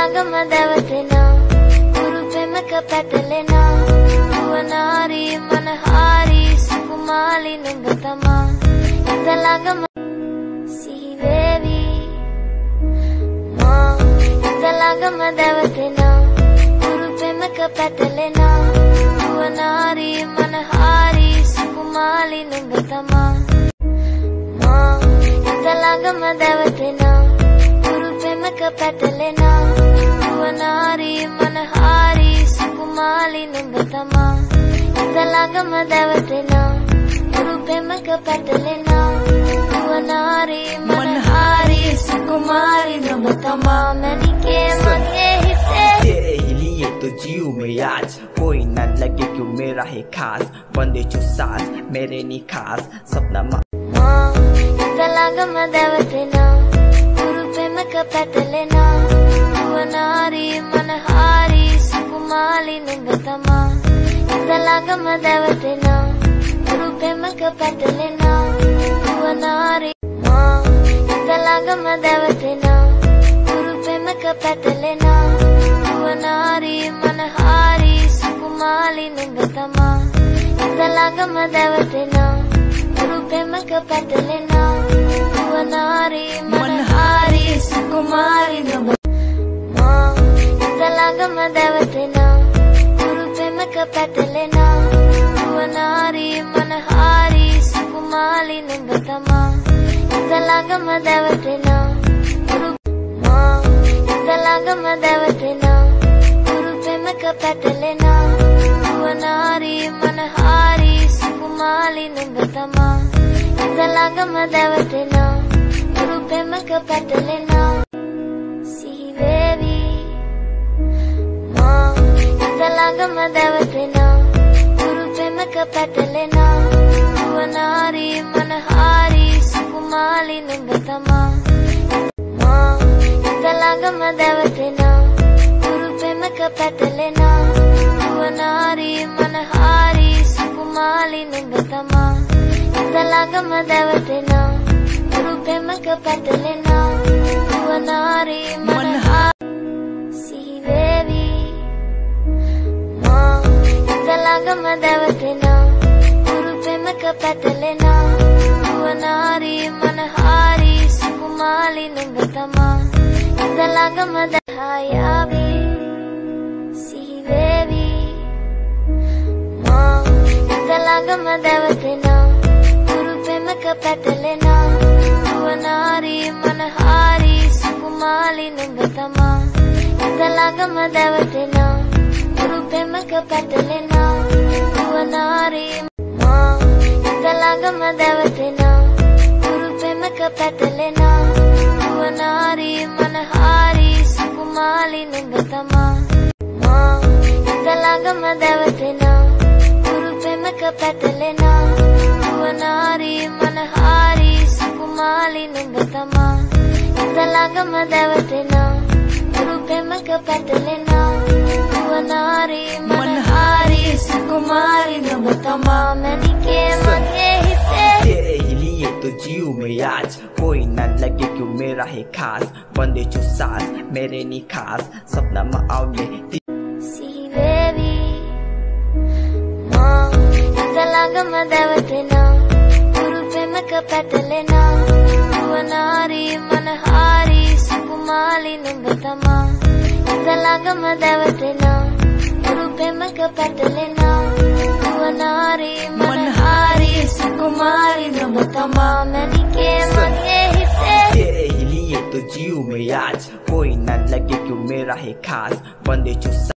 ළඟම දැවටෙනා කුරු පෙමක පැටලෙනා නුවණාරි මනහාරි සුකුමාලි නුඹ තමා හිත ළඟම සිහි වේවි මා හිත ළඟම දැවටෙනා කුරු පෙමක පැටලෙනා නුවණාරි මනහාරි සුකුමාලි නුඹ තමා මා හිත ළඟම දැවටෙනා කුරු පෙමක පැටලෙනා නුවණාරි මනහාරි සුකුමාලි නුඹ තමා හිත ළඟම දැවටෙනා කුරු පෙමක පැටලෙනා නුවණාරි මනහාරි සුකුමාලි නුඹ තමා මැනිකේ මගේ හිතේ तेरे ही लिए तो जीऊं मैं आज कोई न लगे क्यों मेरा है खास बंदे जो सास मेरे नहीं खास सपना माँ हित ළඟම දැවටෙනා කුරු පෙමක පැටලෙනා නුවණාරි මනහාරි සුකුමාලි නුඹ තමා හිත ළඟම දැවටෙනා කුරු පෙමක පැටලෙනා නුවණාරි මා හිත ළඟම දැවටෙනා කුරු පෙමක පැටලෙනා නුවණාරි මනහාරි සුකුමාලි නුඹ තමා හිත ළඟම දැවටෙනා කුරු පෙමක පැටලෙනා නුවණාරි මනහාරි සුකුමාලි නුඹ මා හිත ළඟම දැවටෙනා කුරු පෙමක පැටලෙනා නුවණාරි මනහාරි සුකුමාලි නුඹ තමා හිත ළඟම දැවටෙනා කුරු මා හිත ළඟම දැවටෙනා කුරු පෙමක පැටලෙනා නුවණාරි මනහාරි සුකුමාලි නුඹ තමා හිත ළඟම දැවටෙනා කුරු පෙමක පැටලෙනා සිහි වේවි මා හිත ළඟම දැවටෙනා කුරු පෙමක පැටලෙනා නුවණාරි මනහාරි සුකුමාලි නුඹ තමා මා හිත ළඟම දැවටෙනා කුරු පෙමක පැටලෙනා නුවණාරි මනහාරි සුකුමාලි නුඹ තමා හිත ළඟම දැවටෙනා කුරු පෙමක පැටලෙනා නුවණාරි මනහාරි සිහි වේවි මා හිත ළඟම දැවටෙනා කුරු පෙමක පැටලෙනා නුවණාරි මනහාරි සුකුමාලි නුඹ තමා හිත ළඟම දහයාවි සිහි වේවි මා හිත ළඟම දැවටෙනා කුරු පෙමක පැටලෙනා නුවණාරි මනහාරි සුකුමාලි නුඹ තමා හිත ළඟම දැවටෙනා කුරු පෙමක පැටලෙනා නුවණාරි මා හිත ළඟම දැවටෙනා කුරු පෙමක පැටලෙනා නුවණාරි මනහාරි සුකුමාලි නුඹ තමා මා හිත ළඟම දැවටෙනා කුරු පෙමක පැටලෙනා නුවණාරි මනහාරි සුකුමාලි නුඹ තමා හිත ළඟම දැවටෙනා කුරු පෙමක පැටලෙනා නුවණාරි මනහාරි සුකුමාලි නුඹ තමා මැනිකේ මගේ හිතේ तेरे ही लिए तो जीऊं मैं आज कोई न लगे क्यों मेरा है खास बंदे जो सास मेरे नहीं खास सपना में आओगे සිහි වේවි මා හිත ළඟම දැවටෙනා කුරු පෙමක පැටලෙනා නුවණාරි මනහාරි සුකුමාලි නුඹ තමා හිත ළඟම දැවටෙනා කුරු පෙමක පැටලෙනා නුවණාරි මනහාරි සුකුමාලි නුඹ තමා මැනිකේ මගේ හිතේ तेरे ही लिए तो जीऊं मैं आज कोई न लगे क्यों मेरा है खास बंदे जो